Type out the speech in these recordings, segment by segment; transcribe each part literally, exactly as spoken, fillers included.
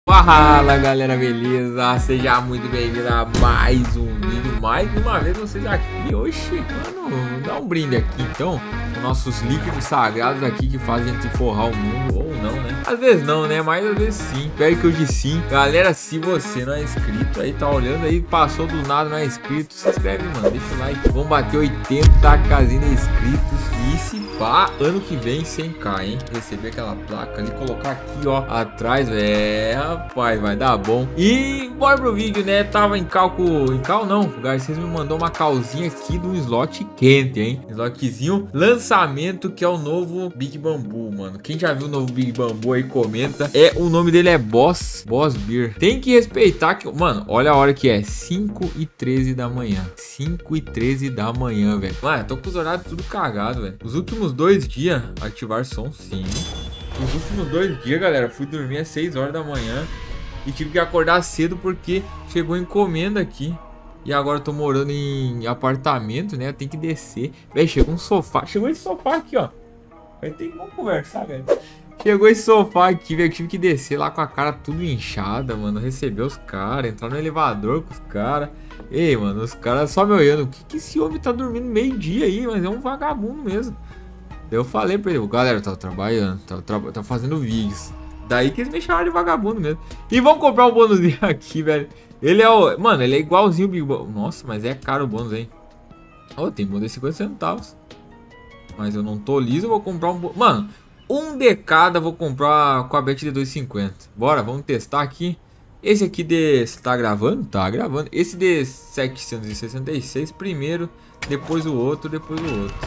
Fala galera, beleza? Seja muito bem-vindo a mais um vídeo. Mais uma vez vocês aqui. Oxi, mano, dá um brinde aqui então. Nossos líquidos sagrados aqui que fazem a gente forrar o mundo. Ou não, né? Às vezes não, né? Mas às vezes sim. Espero que hoje sim. Galera, se você não é inscrito aí, tá olhando aí, passou do nada, não é inscrito, se inscreve, mano. Deixa o like. Vamos bater oitenta casinhas de inscritos. E se pá, ano que vem cem k, hein? Receber aquela placa ali, colocar aqui, ó, atrás, é, rapaz, vai dar bom. E bora pro vídeo, né? Tava em cálculo, em cal não, o Garcês me mandou uma calzinha aqui do slot quente, hein? Slotzinho, lançamento, que é o novo Big Bamboo, mano. Quem já viu o novo Big Bamboo aí, comenta. É, o nome dele é Boss, Boss Beer. Tem que respeitar que, mano, olha a hora que é, cinco e treze da manhã. cinco e treze da manhã, velho. Mano, tô com os horários tudo cagado, velho. Os últimos dois dias, ativar som sim. Os últimos dois dias, galera, fui dormir às seis horas da manhã e tive que acordar cedo porque chegou encomenda aqui. E agora eu tô morando em apartamento, né? Tem que descer. Velho, chegou um sofá. Chegou esse sofá aqui, ó. Vai ter que vamos conversar, velho. Chegou esse sofá aqui, velho. Tive que descer lá com a cara tudo inchada, mano. Receber os caras, entrar no elevador com os caras. Ei, mano, os caras só me olhando. O que, que esse homem tá dormindo meio dia aí? Mas é um vagabundo mesmo. Eu falei pra ele, galera, tá trabalhando, tá, tra tá fazendo vídeos. Daí que eles me chamaram de vagabundo mesmo. E vamos comprar um bônusinho aqui, velho. Ele é o... Mano, ele é igualzinho o Big Bamboo. Nossa, mas é caro o bônus, hein. Oh, tem bônus de cinquenta centavos. Mas eu não tô liso, eu vou comprar um bônus. Mano, um de cada vou comprar com a bet de dois e cinquenta. Bora, vamos testar aqui. Esse aqui de... Você tá gravando? Tá gravando. Esse de setecentos e sessenta e seis primeiro, depois o outro, depois o outro.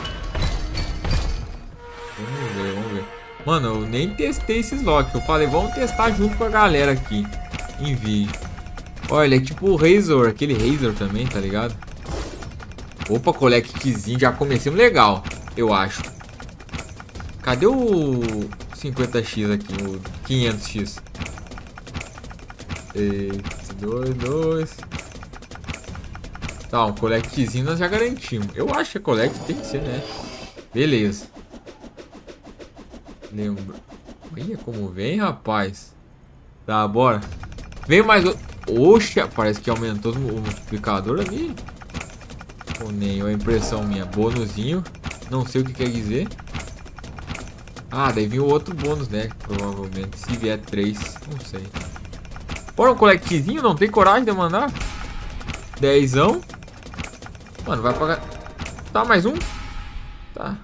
Vamos ver, vamos ver. Mano, eu nem testei esse slot. Eu falei, vamos testar junto com a galera aqui em vídeo. Olha, ele é tipo o Razor, aquele Razor também, tá ligado? Opa, colectzinho, já comecemos legal, eu acho. Cadê o cinquenta x aqui, o quinhentos x? Eita, dois, dois. Tá, um colectzinho nós já garantimos. Eu acho que a collect tem que ser, né? Beleza. Lembra. Olha como vem, rapaz. Tá, bora. Vem mais outro. Oxe, parece que aumentou o multiplicador ali. Ou nem, é a impressão minha. Bônusinho. Não sei o que quer dizer. Ah, daí vem o outro bônus, né? Provavelmente. Se vier três, não sei. Bora um colectzinho, não tem coragem de mandar? Dezão. Mano, vai pagar. Tá, mais um? Tá.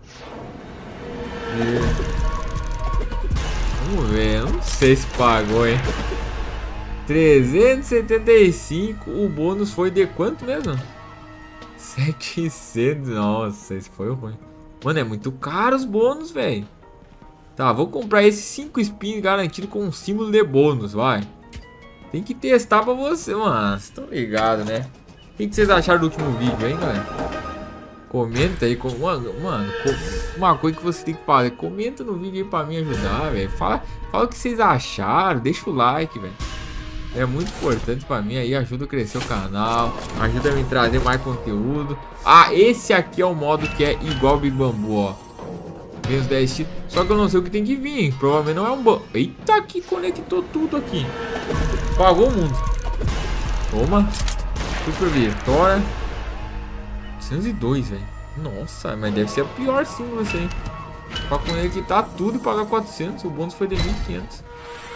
E... Vamos ver, não sei se pagou, hein? trezentos e setenta e cinco. O bônus foi de quanto mesmo? setecentos. Nossa, esse foi ruim. Mano, é muito caro os bônus, velho. Tá, vou comprar esses cinco spins garantido com um símbolo de bônus, vai. Tem que testar pra você, mano. Vocês estão ligados, né? O que, que vocês acharam do último vídeo, hein, galera? Comenta aí, com... mano, mano, uma coisa que você tem que fazer, comenta no vídeo aí pra me ajudar, velho. Fala, fala o que vocês acharam, deixa o like, velho. É muito importante pra mim aí, ajuda a crescer o canal, ajuda a me trazer mais conteúdo. Ah, esse aqui é o modo que é igual Big Bamboo, ó. Vem os dez x, só que eu não sei o que tem que vir, hein? Provavelmente não é um bom. Eita, que conectou tudo aqui. Pagou o mundo. Toma. Super vitória. oitocentos e dois, velho. Nossa, mas deve ser a pior símbolo esse aí. Pra conectar tudo e pagar quatrocentos. O bônus foi de mil e quinhentos.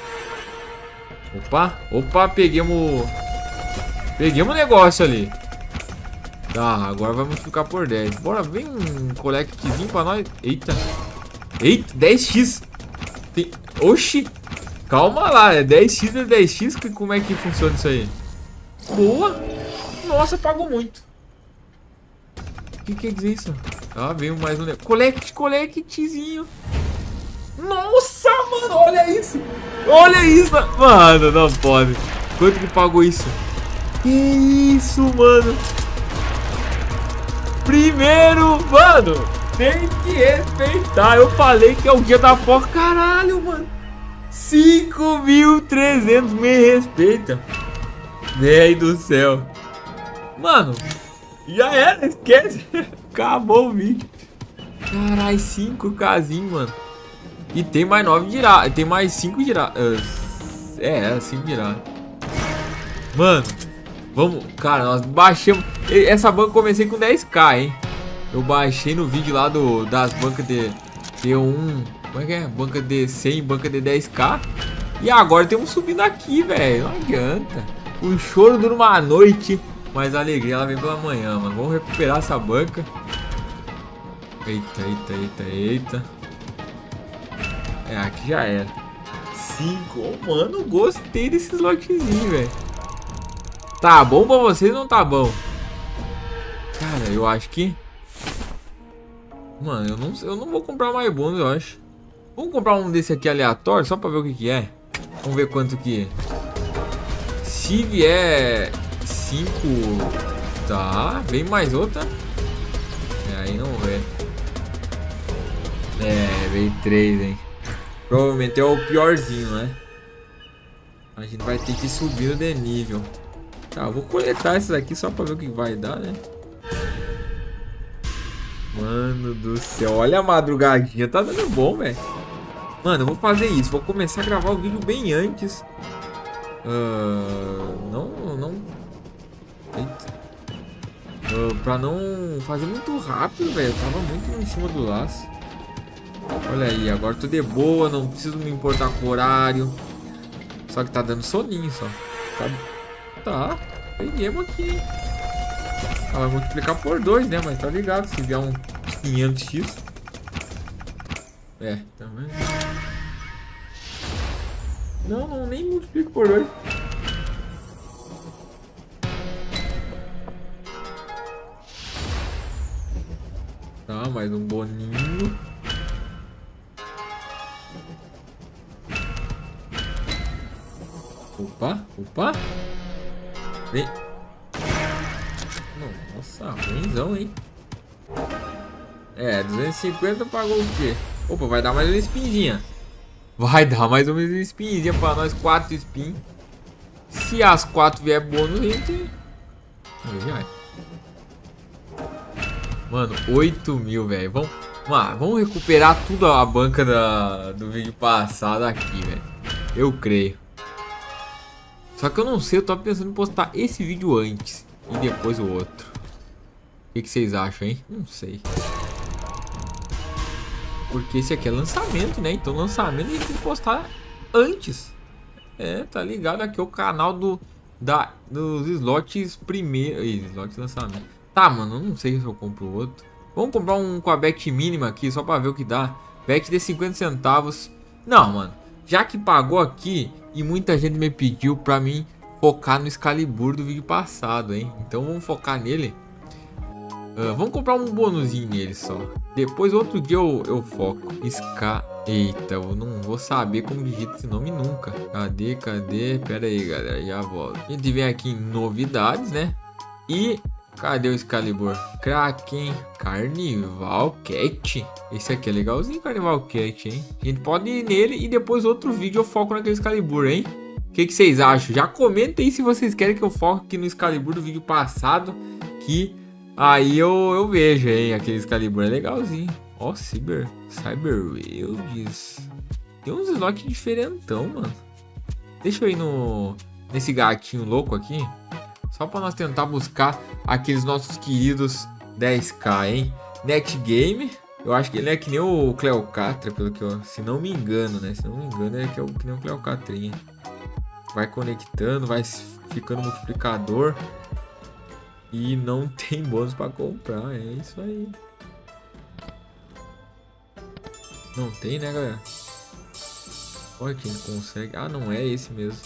Opa, opa, peguemos. Peguemos o negócio ali. Tá, agora vai multiplicar por dez. Bora, vem um colectzinho pra nós. Eita. Eita, dez x. Tem... Oxi. Calma lá, é dez x é dez x. Como é que funciona isso aí? Boa. Nossa, pagou muito. O que quer dizer isso? Ah, veio mais um... Collect, collectzinho. Nossa, mano, olha isso. Olha isso. Mano, não pode. Quanto que pagou isso? Que isso, mano. Primeiro, mano, tem que respeitar. Eu falei que é o dia da porra. Caralho, mano. cinco mil e trezentos, me respeita. Velho do céu. Mano, já era, esquece. Acabou o vídeo. Caralho, cinco casinho, mano. E tem mais nove giradas. Tem mais cinco giradas. Uh, É, assim virar. Mano, vamos... Cara, nós baixamos... Essa banca eu comecei com dez k, hein? Eu baixei no vídeo lá do, das bancas de T um... Como é que é? Banca de cem, banca de dez k. E agora temos subindo aqui, velho. Não adianta. O choro dura uma noite, mas a alegria ela vem pela manhã, mano. Vamos recuperar essa banca. Eita, eita, eita, eita. É, aqui já era. cinco. Oh, mano, gostei desse slotzinho, velho. Tá bom pra vocês ou não tá bom? Cara, eu acho que... Mano, eu não, eu não vou comprar mais bônus, eu acho. Vamos comprar um desse aqui aleatório, só pra ver o que que é. Vamos ver quanto que é. Se vier cinco... Tá, vem mais outra. É, aí não vê. É, veio três, hein. Provavelmente é o piorzinho, né? A gente vai ter que subir de nível. Tá, eu vou coletar esses aqui só pra ver o que vai dar, né? Mano do céu, olha a madrugadinha, tá dando bom, velho. Mano, eu vou fazer isso, vou começar a gravar o vídeo bem antes. Uh, não, não... Eita. Uh, pra não fazer muito rápido, velho. Tava muito em cima do laço. Olha aí, agora tô de boa, não preciso me importar com o horário. Só que tá dando soninho só. Tá, tá. Peguemos aqui. Ah, vai multiplicar por dois, né? Mas tá ligado, se vier um quinhentos x. É, também. Não, não, nem multiplico por dois. Tá, mais um boninho. Opa, opa. Vem. Nossa, ruimzão, hein? É, duzentos e cinquenta pagou o quê? Opa, vai dar mais uma spinzinha. Vai dar mais uma spinzinha pra nós, quatro spin. Se as quatro vier bônus, a gente... Mano, oito mil, velho. Vamos, vamos recuperar tudo a banca da, do vídeo passado aqui, velho. Eu creio. Só que eu não sei, eu tô pensando em postar esse vídeo antes e depois o outro. O que, que vocês acham, hein? Não sei. Porque esse aqui é lançamento, né? Então lançamento a gente tem que postar antes. É, tá ligado? Aqui é o canal do, da, dos slots primeiro. Slots lançamento. Tá, mano, eu não sei se eu compro o outro. Vamos comprar um com a back mínima aqui, só pra ver o que dá. Back de cinquenta centavos. Não, mano. Já que pagou aqui e muita gente me pediu pra mim focar no Excalibur do vídeo passado, hein? Então vamos focar nele. Uh, vamos comprar um bônusinho nele só. Depois outro dia eu, eu foco. Ska... Eita, eu não vou saber como digita esse nome nunca. Cadê, cadê? Pera aí, galera, já volto. A gente vem aqui em novidades, né? E... Cadê o Excalibur? Kraken, Carnival Cat. Esse aqui é legalzinho, Carnival Cat, hein? A gente pode ir nele e depois outro vídeo eu foco naquele Excalibur, hein? O que, que vocês acham? Já comenta aí se vocês querem que eu foque aqui no Excalibur do vídeo passado. Que aí eu, eu vejo, hein? Aquele Excalibur é legalzinho. Ó, Cyber, Cyber Wilds. Tem uns slots diferentão, mano. Deixa eu ir no nesse gatinho louco aqui. Só para nós tentar buscar aqueles nossos queridos dez k, hein? Next Game. Eu acho que ele é que nem o Cleocatra, pelo que eu... Se não me engano, né? Se não me engano, ele é que, é o, que nem o Cleocatrinha. Vai conectando, vai ficando multiplicador. E não tem bônus para comprar. É isso aí. Não tem, né, galera? Olha quem consegue. Ah, não é esse mesmo.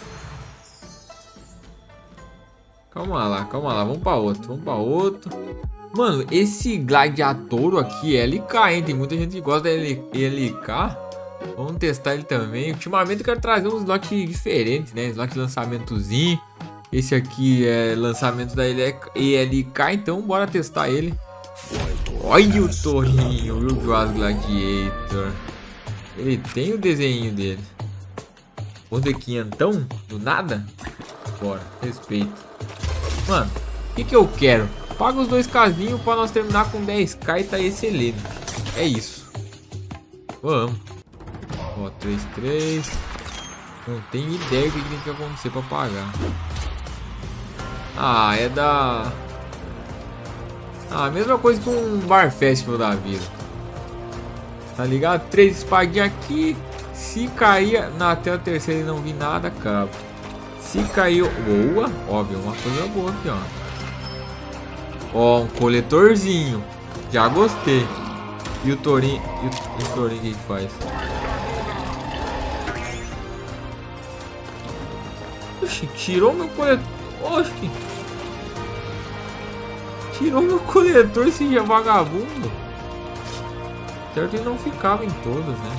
Calma lá, calma lá, vamos pra outro, vamos pra outro. Mano, esse gladiator aqui é L K, hein? Tem muita gente que gosta da L K. Vamos testar ele também. Ultimamente eu quero trazer uns slots diferentes, né? Slot de lançamentozinho. Esse aqui é lançamento da E L K, então bora testar ele. Olha o torrinho, viu? O Joás Gladiator. Ele tem o desenho dele. Vamos ver quinhentão? Do nada? Bora, respeito. Mano, o que que eu quero? Paga os dois casinhos pra nós terminar com dez k e tá excelente. É isso. Vamos. Ó, três, três. Não tenho ideia do que tem que acontecer pra pagar. Ah, é da... Ah, a mesma coisa que um Bar Festival da vida. Tá ligado? Três espadinhas aqui. Se cair na tela terceira e não vi nada, acaba. Se caiu... Boa. Óbvio, uma coisa boa aqui, ó. Ó, um coletorzinho. Já gostei. E o Torinho... E o, e o Torinho, o que que faz? Oxi, tirou meu coletor. Oxi. Tirou meu coletor esse dia vagabundo. Certo, ele não ficava em todas, né?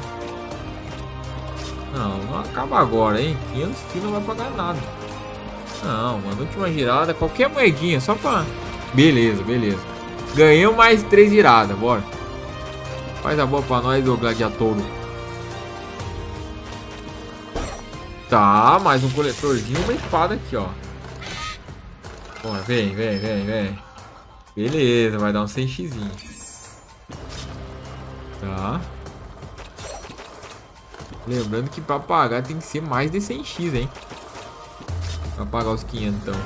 Não, não acaba agora, hein? quinhentos quilos não vai pagar nada. Não, mano, última girada, qualquer moedinha, só pra... Beleza, beleza. Ganhamos mais três giradas, bora. Faz a boa pra nós, ô gladiator. Tá, mais um coletorzinho, uma espada aqui, ó. Bora, vem, vem, vem, vem. Beleza, vai dar um cem x. Tá. Lembrando que pra pagar tem que ser mais de cem x, hein? Pra pagar os quinhentos, então.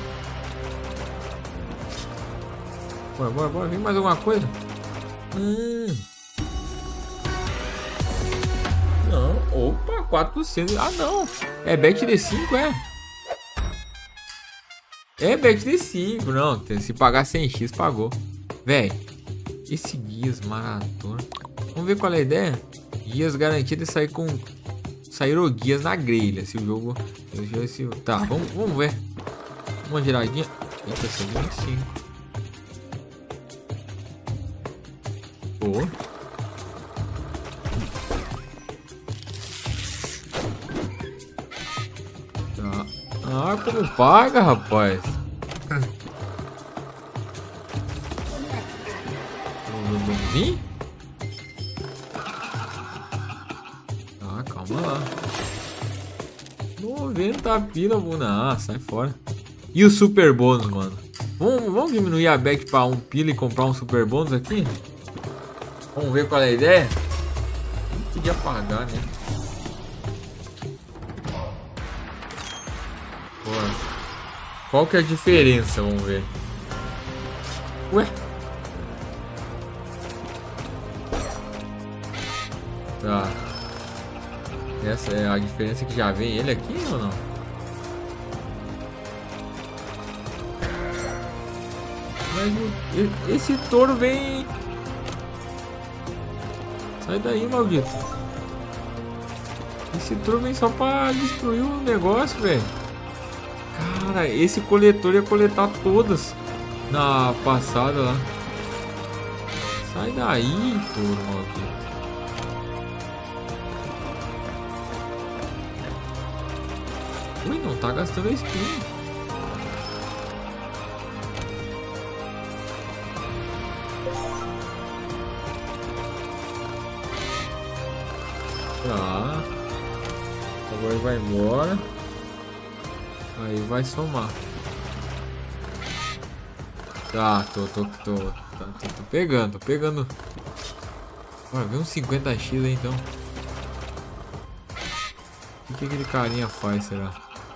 Bora, bora, bora. Vem mais alguma coisa? Hum. Não. Opa, quatro por cento. Ah, não. É bet D cinco, é? É bet D cinco. Não, se pagar cem x, pagou. Véi, esse guias maratona. Vamos ver qual é a ideia? Guias garantido de sair com... Saíram guias na grelha. Se o jogo... Se... Tá, vamos, vamos ver. Uma giradinha. Eita, cento e vinte e cinco. Boa. Tá. Ah, como paga, rapaz? Vamos vir? Ah, calma lá. noventa pila, Buna. Ah, sai fora. E o super bônus, mano? Vamos, vamos diminuir a bet pra um pila e comprar um super bônus aqui? Vamos ver qual é a ideia? Não podia pagar, né? Bora. Qual que é a diferença? Vamos ver. Ué? Tá. Essa é a diferença que já vem ele aqui ou não? Mas esse touro vem... Sai daí, maldito. Esse touro vem só pra destruir o negócio, velho. Cara, esse coletor ia coletar todas na passada lá. Sai daí, touro, maldito. Ui, não tá gastando a espinha. Tá. Agora vai embora. Aí vai somar. Tá, tô, tô, tô, tô, tô, tô pegando, tô pegando. Bora ver uns cinquenta x aí então. O que aquele carinha faz, será?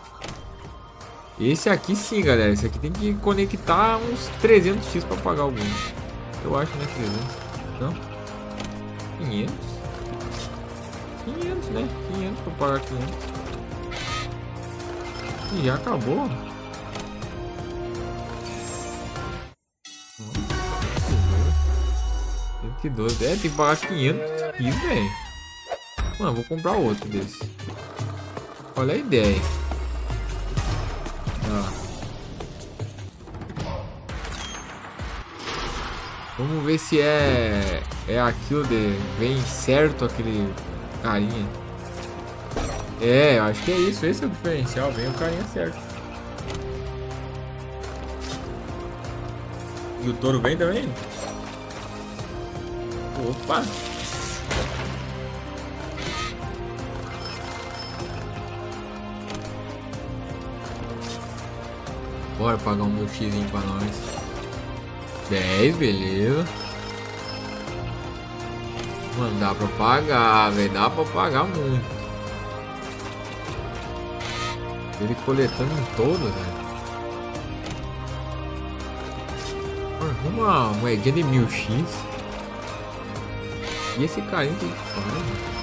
Esse aqui sim, galera. Esse aqui tem que conectar uns trezentos x pra pagar alguns. Eu acho, né? trezentos. Não? quinhentos? quinhentos, né? quinhentos pra pagar quinhentos. E já acabou. cento e doze. É, tem que pagar quinhentos aqui, velho. Mano, vou comprar outro desse. Olha a ideia. Ah. Vamos ver se é é aquilo de vem certo aquele carinha. É, eu acho que é isso. Esse é o diferencial. Vem o carinha certo. E o touro vem também? Opa! Bora pagar um meu xizinho pra nós. dez, beleza. Mano, dá pra pagar, velho. Dá pra pagar muito. Ele coletando em todos, velho. Uma moedinha de mil x. E esse carinha tem que fazer.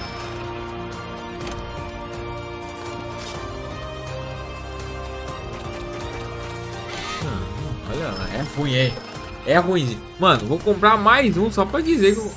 Ah, olha lá, é ruim, hein? É ruim. Mano, vou comprar mais um só pra dizer que eu...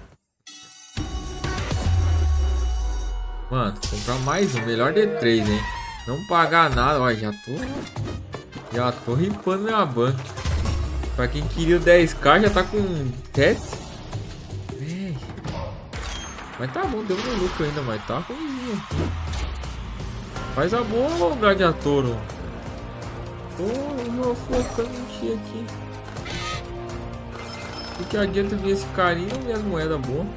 Mano, vou comprar mais um, melhor de três, hein? Não pagar nada, ó, já tô... Já tô ripando minha banca. Pra quem queria o dez k já tá com sete. Véi. Mas tá bom, deu um lucro ainda, mas tá ruimzinho aqui. Faz a boa, gladiator. Tô oh, focando em ti aqui. O que adianta ver esse carinho e as moedas boas?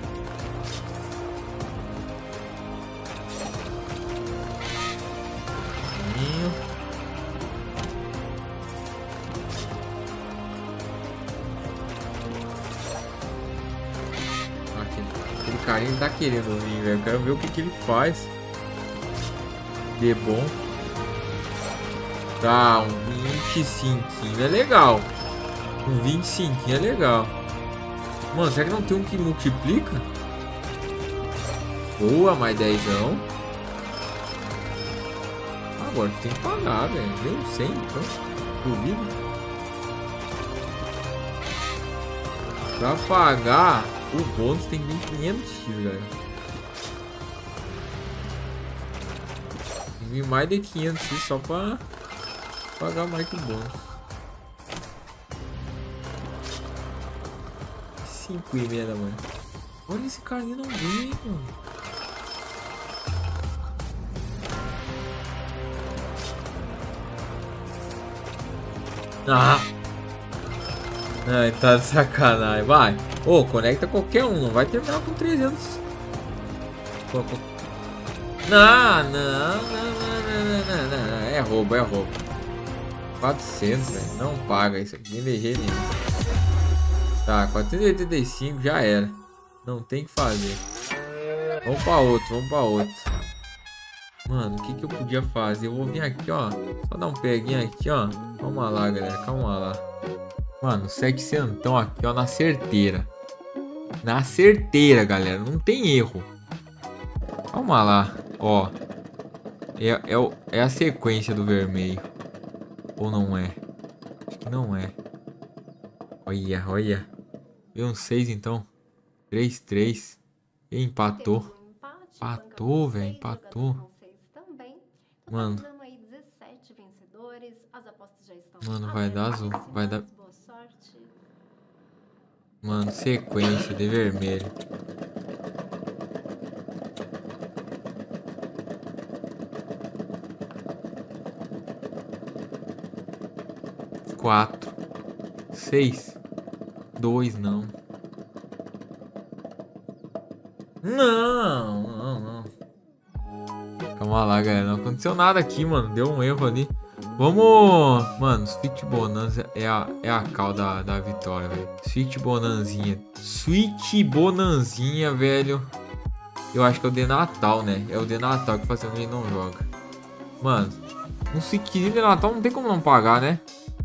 Aquele carinha tá querendo vir, velho. Eu quero ver o que, que ele faz. De bom. Tá, um vinte e cinco é legal. Um vinte e cinco é legal. Mano, será que não tem um que multiplica? Boa, mais dezão. Agora tem que pagar, velho. Deu cem, então. Duvido. Pra pagar, o bônus tem mil e quinhentos x, galera. Tem mais de quinhentos x só pra pagar mais que o bônus. cinco e meia da manhã. Olha, esse carinha não vem, mano. Ah! Ai, tá de sacanagem. Vai. Ô, oh, conecta qualquer um. Não vai terminar com trezentos. Não, não, não, não, não, não, não. É roubo, é roubo. quatrocentos, velho. Não paga isso aqui. Nem de jeito nenhum. Tá, quatrocentos e oitenta e cinco já era. Não tem que fazer. Vamos pra outro, vamos pra outro. Mano, o que que eu podia fazer? Eu vou vir aqui, ó. Só dar um peguinho aqui, ó. Calma lá, galera. Calma lá. Mano, setecentos aqui, ó. Na certeira. Na certeira, galera. Não tem erro. Calma lá. Ó. É, é, é a sequência do vermelho. Ou não é? Acho que não é. Olha, olha. Deu um seis, então. três, três. E empatou. Empatou, velho. Empatou. Mano. Mano, vai dar azul. Vai dar... Mano, sequência de vermelho. Quatro. Seis. Dois, não. Não, não, não. Calma lá, galera. Não aconteceu nada aqui, mano. Deu um erro ali. Vamos... Mano, Sweet Bonanza é a, é a cal da, da vitória, velho. Sweet Bonanzinha. Sweet Bonanzinha, velho. Eu acho que é o de Natal, né? É o de Natal que faz tempo que a gente não joga. Mano, um Sweetzinho de Natal não tem como não pagar, né?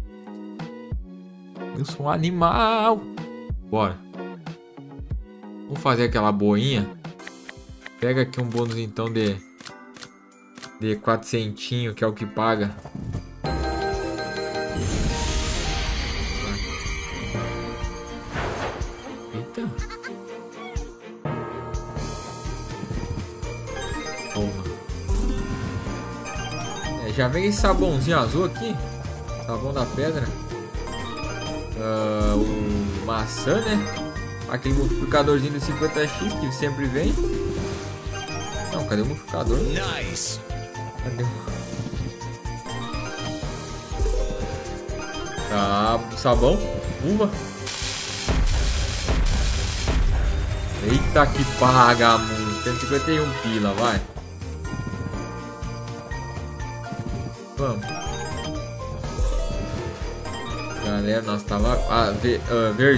Eu sou um animal. Bora. Vamos fazer aquela boinha. Pega aqui um bônus então de... De quatrocentinho, que é o que paga. Eita. Toma. É, já vem esse sabãozinho azul aqui. Sabão da pedra. Uh, o maçã, né? Aquele multiplicadorzinho de cinquenta x que sempre vem. Não, cadê o multiplicador? Nice. Cadê o... Tá, sabão, uva. Eita que paga, mano. cento e cinquenta e um pila, vai. Vamos. Galera, nós tava... Ah, ver, uh, verde.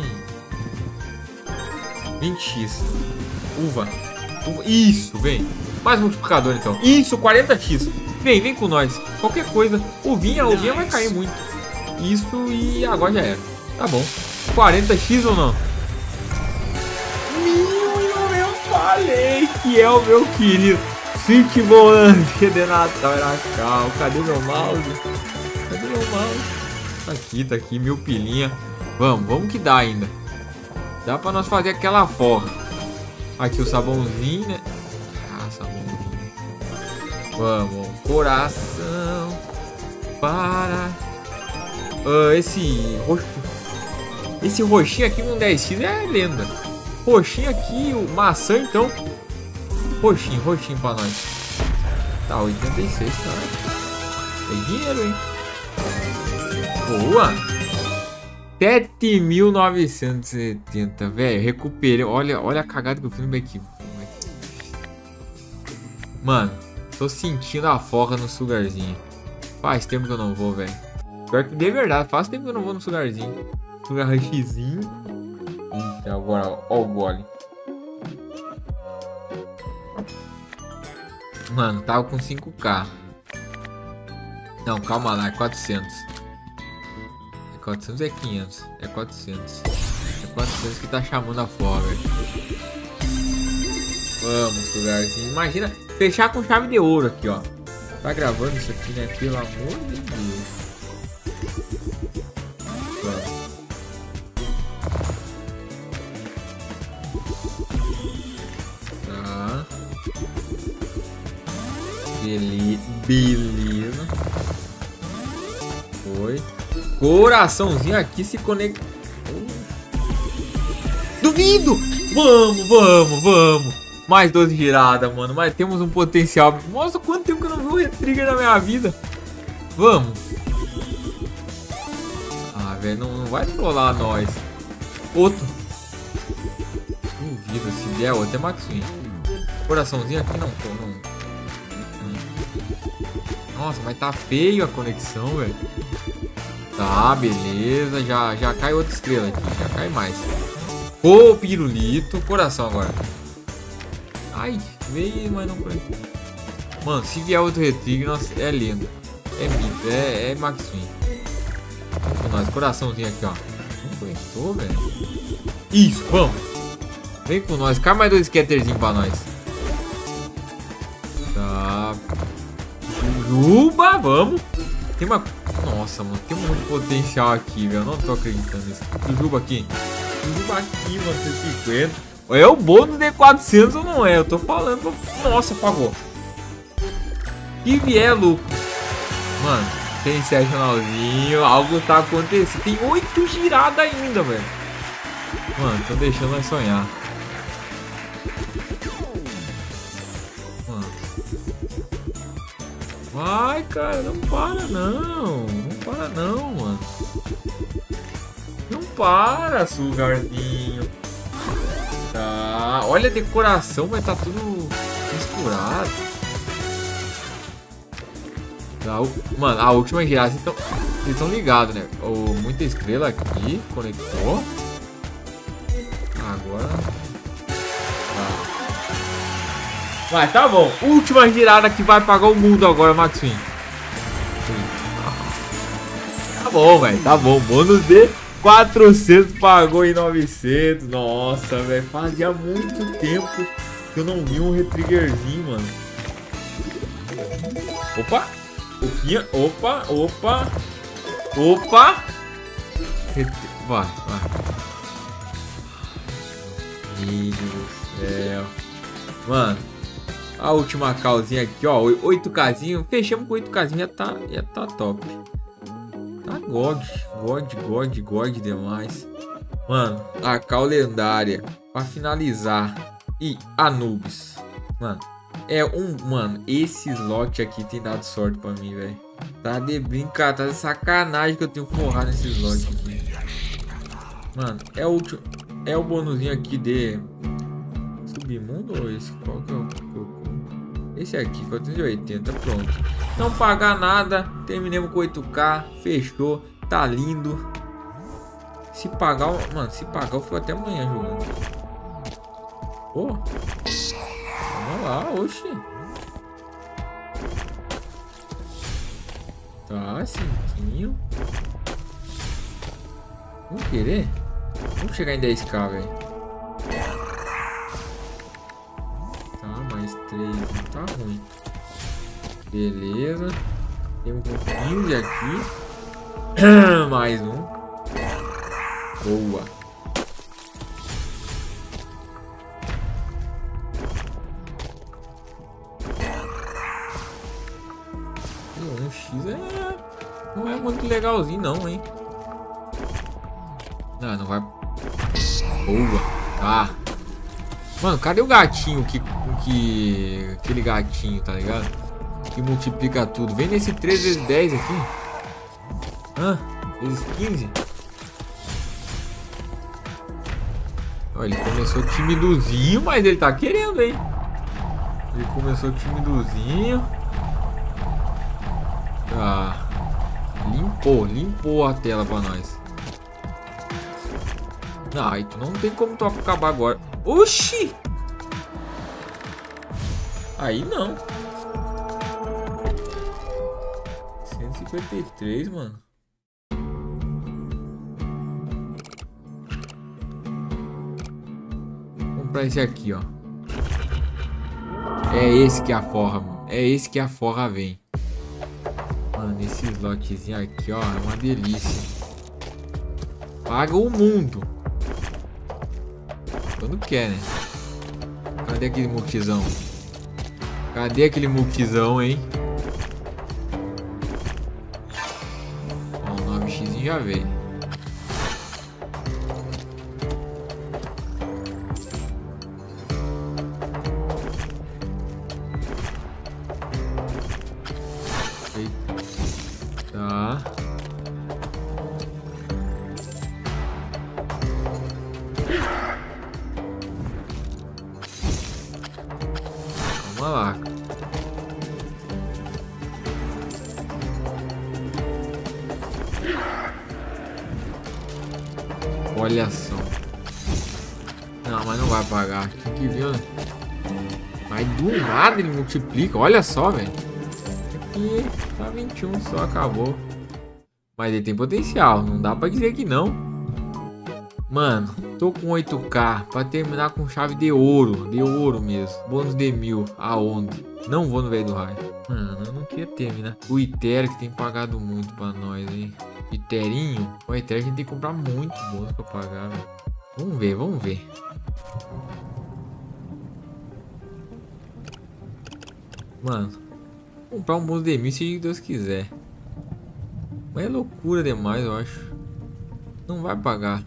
vinte x. Uva. Uva. Isso, vem. Mais multiplicador, então. Isso, quarenta x. Vem, vem com nós. Qualquer coisa. O Vinha, o Vinha vai cair muito. Isso e agora já era. Tá bom. quarenta x ou não? Meu, eu falei que é o meu querido Sweet Bonanza de Natal era cal. Cadê meu mouse? Cadê meu mouse? Tá aqui, tá aqui, mil pilinha. Vamos, vamos que dá ainda. Dá pra nós fazer aquela forra. Aqui o sabãozinho, né? Ah, sabãozinho. Vamos, coração. Para. Uh, esse roxo. Esse roxinho aqui com dez x é lenda. Roxinho aqui, o maçã então. Roxinho, roxinho pra nós. Tá, oitenta e seis, tá. Tem dinheiro, hein? Boa! sete mil novecentos e setenta, velho. Recuperei. Olha, olha a cagada que eu fiz no aqui. Mano, tô sentindo a forra no sugarzinho. Faz tempo que eu não vou, velho. Pior que de verdade, faz tempo que eu não vou no sugarzinho. Sugar rushzinho. Eita, agora, ó o gole. Mano, tava com cinco K. Não, calma lá, é quatrocentos. É quatrocentos ou é quinhentos? É quatrocentos. É quatrocentos que tá chamando a forra, velho. Vamos, sugarzinho. Imagina, fechar com chave de ouro aqui, ó. Tá gravando isso aqui, né? Pelo amor de Deus. Vamos. Tá. Beleza. Beleza. Foi. Coraçãozinho aqui se conecta. Duvido! Vamos, vamos, vamos. Mais doze giradas, mano. Mas temos um potencial. Nossa, quanto tempo que eu não vi um retrigger na minha vida. Vamos. Ah, velho, não, não vai trollar nós. Outro. Duvido, se vier outro é Maxwin. Coraçãozinho aqui não, não. Nossa, mas tá feio a conexão, velho. Tá, beleza. Já, já cai outra estrela aqui. Já cai mais. Ô, oh, pirulito. Coração agora. Ai, veio, mas não conectou. Mano, se vier outro retrigger, nossa, é lindo. É mito, é, é Maxwin. Com nós, coraçãozinho aqui, ó. Não conectou, velho. Isso, vamos. Vem com nós. Cai mais dois scatterzinhos pra nós. Tá. Juba, vamos. Tem uma... Nossa, mano, tem muito potencial aqui, velho. Eu não tô acreditando nisso. Juba aqui. Juba aqui, mano, cento e cinquenta. É o bônus de quatrocentos ou não é? Eu tô falando. Nossa, pagou. Se vier lucro. Mano, tem excepcionalzinho. Algo tá acontecendo. Tem oito giradas ainda, velho. Mano, tô deixando nós sonhar. Mano. Vai, cara. Não para, não. Não para, não, mano. Não para, sugarzinho. Tá, olha a decoração, mas tá tudo misturado. Tá, o... Mano, a última girada, vocês estão ligados, né? O... Muita estrela aqui, conectou. Agora. Tá. Mas tá bom, última girada que vai pagar o mundo agora, Maxwin. Tá bom, velho, tá bom. Bônus de quatrocentos pagou em novecentos. Nossa, velho. Fazia muito tempo que eu não vi um retriggerzinho, mano. Opa. Opa. Opa. Opa. Opa. Vai, vai. Meu Deus do céu. Mano. A última calzinha aqui, ó. oito Kzinho. Fechamos com oito Kzinho. Já tá, já tá top. Tá God, God, God, God demais. Mano, a cal lendária pra finalizar. E Anubis. Mano, é um... Mano, esse slot aqui tem dado sorte pra mim, velho. Tá de brincadeira, tá de sacanagem que eu tenho forrado nesse slot aqui. Mano, é o último... É o bonuzinho aqui de... Submundo ou esse? Qual que é o... Esse aqui, quatrocentos e oitenta, pronto. Não pagar nada, terminamos com oito K, fechou, tá lindo. Se pagar, mano, se pagar eu fico até amanhã jogando. Pô, vamos lá, oxi. Tá, cinquinho. Vamos querer? Vamos chegar em dez k, velho. Tá, mais três. Não tá ruim. Beleza. Temos quinze aqui. Mais um. Boa. Um X é... não é muito legalzinho não, hein? Não, não vai... Boa. Tá. Mano, cadê o gatinho que... que... aquele gatinho, tá ligado? Que multiplica tudo. Vem nesse três vezes dez aqui. Hã? Vezes quinze. Olha, ele começou timidozinho, mas ele tá querendo, hein? Ele começou timidozinho. Tá. Limpou, limpou a tela pra nós. Não, aí tu não tem como tu acabar agora. Oxi! Aí não. cento e cinquenta e três, mano. Vou comprar esse aqui, ó. É esse que a forra, mano. É esse que a forra vem. Mano, esse slotzinho aqui, ó, é uma delícia. Paga o mundo. Quando quer, né? Cadê aquele multizão? Cadê aquele multizão, hein? Ó, o nove x já veio. Tá. Vamos lá. Olha só. Não, mas não vai pagar. Tem que ver, né? Mas do nada ele multiplica. Olha só, velho. Aqui tá vinte e um só, acabou. Mas ele tem potencial. Não dá pra dizer que não. Mano, tô com oito k pra terminar com chave de ouro. De ouro mesmo. Bônus de mil. Aonde? Não vou no velho do raio. Mano, eu não queria terminar. O Ether que tem pagado muito pra nós, hein? Etherinho. O Ether a gente tem que comprar muito bônus pra pagar, velho. Vamos ver, vamos ver. Mano, comprar um bônus de mil se Deus quiser. Mas é loucura demais, eu acho. Não vai pagar.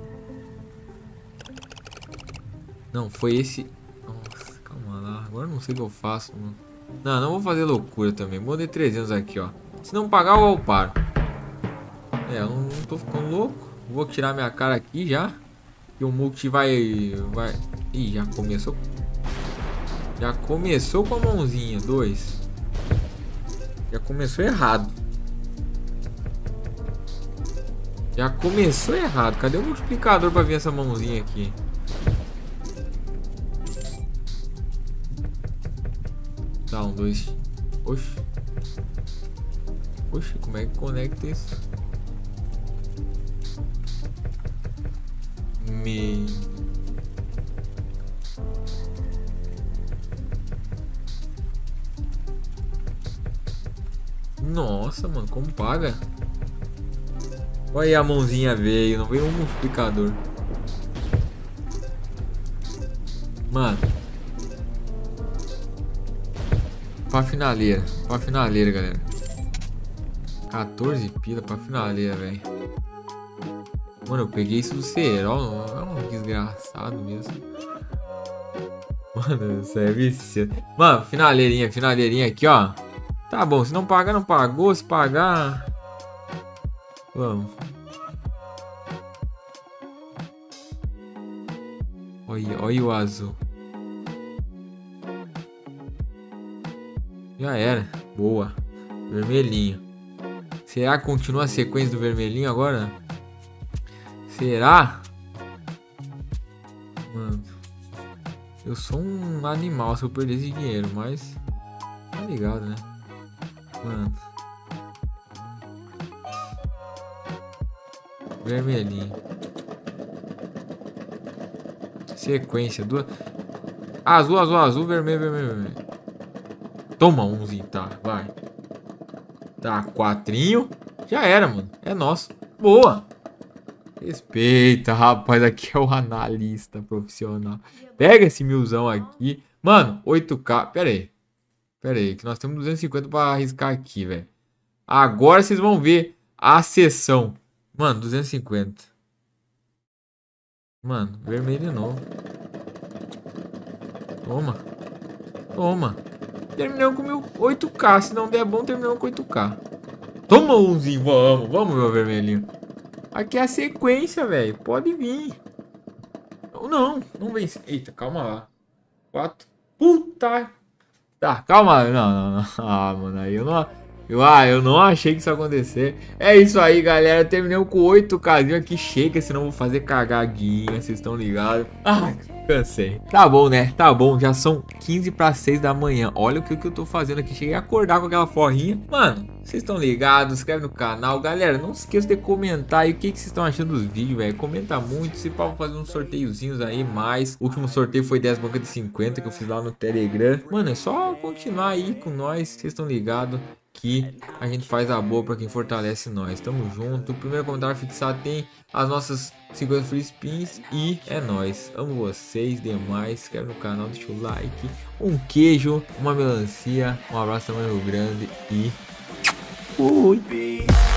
Não, foi esse... Nossa, calma lá. Agora eu não sei o que eu faço, mano. Não, não vou fazer loucura também. Bônus de trezentos aqui, ó. Se não pagar, eu paro. É, eu não, não tô ficando louco. Vou tirar minha cara aqui já. E o multi vai... vai... Ih, já começou. Já começou com a mãozinha. Dois. Já começou errado. Já começou errado. Cadê o multiplicador pra ver essa mãozinha aqui? Tá, um, dois. Oxi. Oxi, como é que conecta isso? Me... Nossa, mano, como paga? Olha aí, a mãozinha veio, não veio um multiplicador. Mano. Pra finaleira, pra finaleira, galera. quatorze pila pra finaleira, velho. Mano, eu peguei isso do Serol, é um desgraçado mesmo. Mano, isso é viciado. Mano, finaleirinha, finaleirinha aqui, ó. Tá bom, se não pagar, não pagou. Se pagar... Vamos. Olha, olha o azul. Já era. Boa. Vermelhinho. Será que continua a sequência do vermelhinho agora? Será? Mano. Eu sou um animal se eu perder esse dinheiro, mas... Tá ligado, né? Mano. Vermelhinho. Sequência. Duas. Azul, azul, azul, vermelho, vermelho, vermelho. Toma umzinho, tá, vai. Tá, quatrinho. Já era, mano. É nosso. Boa. Respeita, rapaz. Aqui é o analista profissional. Pega esse milzão aqui. Mano, oito K. Pera aí. Pera aí, que nós temos duzentos e cinquenta pra arriscar aqui, velho. Agora vocês vão ver a sessão. Mano, duzentos e cinquenta. Mano, vermelho de novo. Toma. Toma. Terminamos com meu oito K. Se não der bom, terminamos com oito K. Toma umzinho. Vamos, vamos, meu vermelhinho. Aqui é a sequência, velho. Pode vir. Não, não vem. Eita, calma lá. quatro. Puta. Tá, calma. Não, não, não. Ah, mano, aí eu não... Eu, ah, eu não achei que isso ia acontecer. É isso aí, galera. Terminamos com oito casinhos aqui. Chega, senão eu vou fazer cagadinha. Vocês estão ligados? Ai, cansei. Tá bom, né? Tá bom. Já são quinze para seis da manhã. Olha o que, que eu tô fazendo aqui. Cheguei a acordar com aquela forrinha. Mano, vocês estão ligados? Se inscreve no canal. Galera, não se esqueça de comentar aí o que, que vocês estão achando dos vídeos, velho. Comenta muito. Se pode fazer uns sorteiozinhos aí mais. O último sorteio foi dez bancas de cinquenta que eu fiz lá no Telegram. Mano, é só continuar aí com nós. Vocês estão ligados? Que a gente faz a boa pra quem fortalece nós. Tamo junto. O primeiro comentário fixado tem as nossas cinquenta free spins. E é nóis. Amo vocês demais. Se inscreve no canal, deixa o like. Um queijo, uma melancia. Um abraço tamanho grande. E fui.